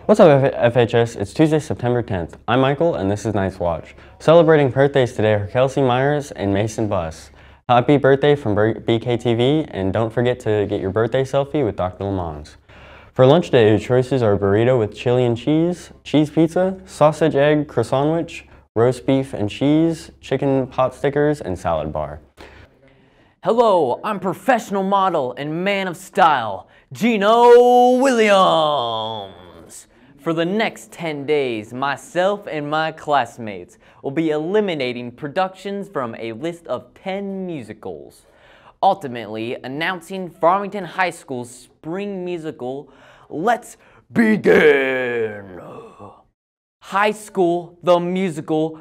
What's up, FHS? It's Tuesday, September 10th. I'm Michael, and this is Night's Watch. Celebrating birthdays today are Kelsey Myers and Mason Buss. Happy birthday from BKTV, and don't forget to get your birthday selfie with Dr. Lamons. For lunch today, your choices are burrito with chili and cheese pizza, sausage egg croissant, roast beef and cheese, chicken pot stickers, and salad bar. Hello, I'm professional model and man of style, Gino Williams. For the next 10 days, myself and my classmates will be eliminating productions from a list of 10 musicals, ultimately announcing Farmington High School's spring musical, Let's Begin! High School, the musical,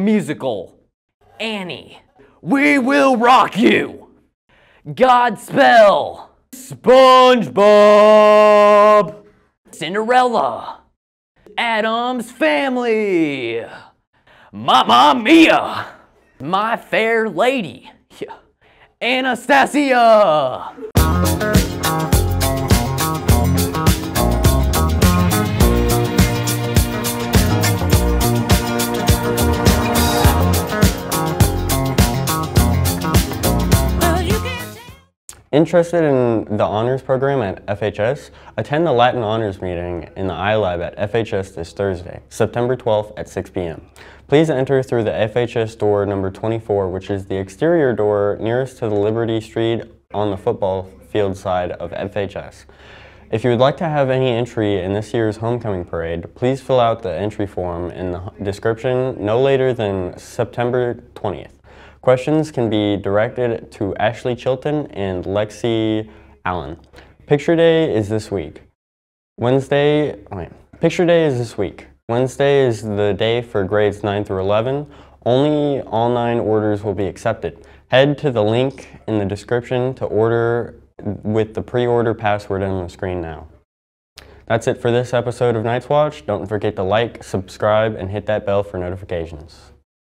Annie, We Will Rock You! Godspell, SpongeBob, Cinderella, Addams Family, Mamma Mia, My Fair Lady, Anastasia. Interested in the honors program at FHS? Attend the Latin honors meeting in the iLab at FHS this Thursday, September 12th at 6 p.m. Please enter through the FHS door number 24, which is the exterior door nearest to the Liberty Street on the football field side of FHS. If you would like to have any entry in this year's homecoming parade, please fill out the entry form in the description no later than September 20th. Questions can be directed to Ashley Chilton and Lexi Allen. Picture Day is this week. Wednesday is the day for grades 9 through 11. Only all 9 orders will be accepted. Head to the link in the description to order with the pre-order password on the screen now. That's it for this episode of Night's Watch. Don't forget to like, subscribe, and hit that bell for notifications.